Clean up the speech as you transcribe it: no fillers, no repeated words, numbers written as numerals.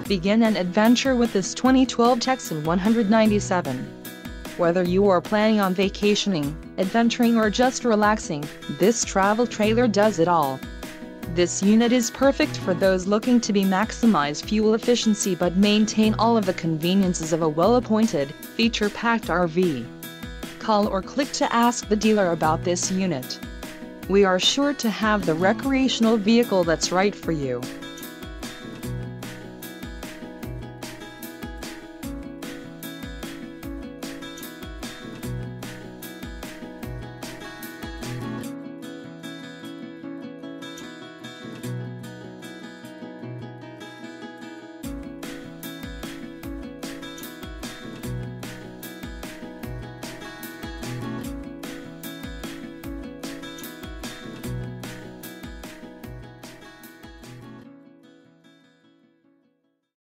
Begin an adventure with this 2012 TEXAN 197. Whether you are planning on vacationing, adventuring or just relaxing, this travel trailer does it all. This unit is perfect for those looking to maximize fuel efficiency but maintain all of the conveniences of a well-appointed, feature-packed RV. Call or click to ask the dealer about this unit. We are sure to have the recreational vehicle that's right for you.